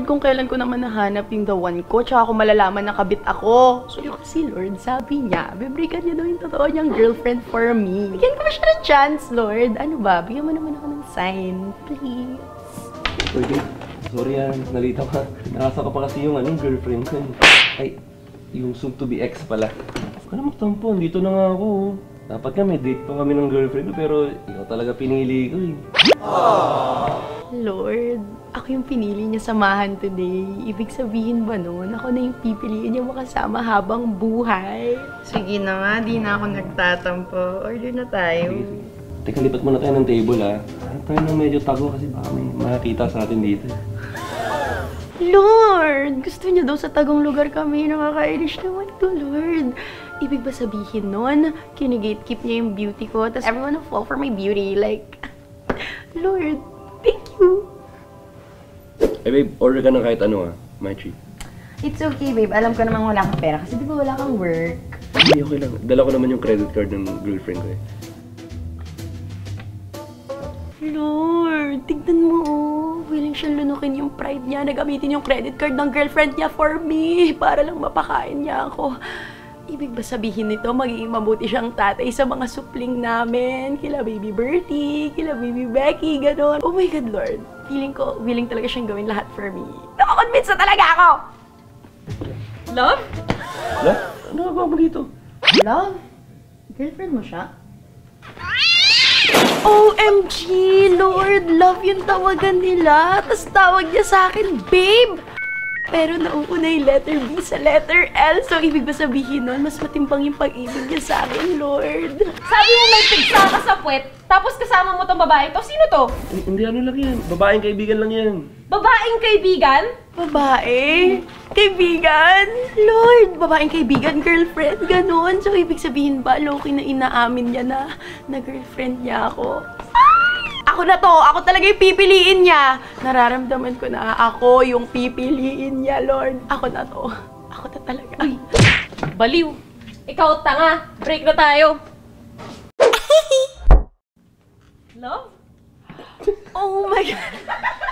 Lord, kung kailan ko naman nahanap yung the one ko, tsaka ako malalaman na kabit ako. So yung kasi, Lord, sabi niya, bibreakan niya daw yung totoo niyang girlfriend for me. Bigyan ko ba siya ng chance, Lord? Ano ba? Bigyan mo naman ako ng sign, please. Pwede. Sorry nalita ka. Nakasa ka pa kasi yung girlfriend ko. Ay, yung soon to be ex pala. Huwag ka na magtampo, dito na nga ako. Dapat nga may date pa kami ng girlfriend ko, pero ikaw talaga pinili ko eh. Lord, ako yung pinili niya samahan today. Ibig sabihin ba nun, ako na yung pipiliin niya makasama habang buhay? Sige na nga, di na ako nagtatampo. Order na tayo. Sige. Teka, lipat muna tayo ng table Ano tayo nang medyo tago kasi baka may makakita sa atin dito. Lord! Gusto niya daw sa tagong lugar kami. Nakaka-irish naman to, Lord. Ibig ba sabihin nun, kinigatekeep niya yung beauty ko, tapos everyone will fall for my beauty. Like, Lord, thank you. Eh babe, order ka na kahit ano my treat. It's okay, babe. Alam ko namang wala kang pera kasi di ba wala kang work? Hindi, okay lang. Dala ko naman yung credit card ng girlfriend ko eh. Lord, tignan mo willing siyang lunukin yung pride niya na gamitin yung credit card ng girlfriend niya for me para lang mapakain niya ako. Ibig ba sabihin nito, magiging mabuti siyang tatay sa mga supling namin? Kila Baby Bertie, kila Baby Becky, gano'n. Oh my God, Lord. Feeling ko, willing talaga siyang gawin lahat for me. Nakakonvince na talaga ako! Love? Wala? Ano ba mo dito? Love? Girlfriend mo siya? OMG! Lord, love yung tawagan nila. Tapos tawag niya sa akin, babe! Pero nauuna yung letter B sa letter L. So, ibig ba sabihin nun, mas matimbang yung pag-ibig niya sa akin, Lord. Sabi mo may pigsa ka sa puwet, tapos kasama mo tong babae to. Sino to? Hindi, ano lang yan. Babaeng kaibigan lang yan. Babaeng kaibigan? Babae? Kaibigan? Lord, babaeng kaibigan, girlfriend, ganon. So, ibig sabihin ba, Loki na inaamin niya na girlfriend niya ako? Ako na to! Ako talaga yung pipiliin niya! Nararamdaman ko na ako yung pipiliin niya, Lord. Ako na to. Ako na talaga. Uy, baliw. Ikaw tanga. Break na tayo. Love? Oh my God!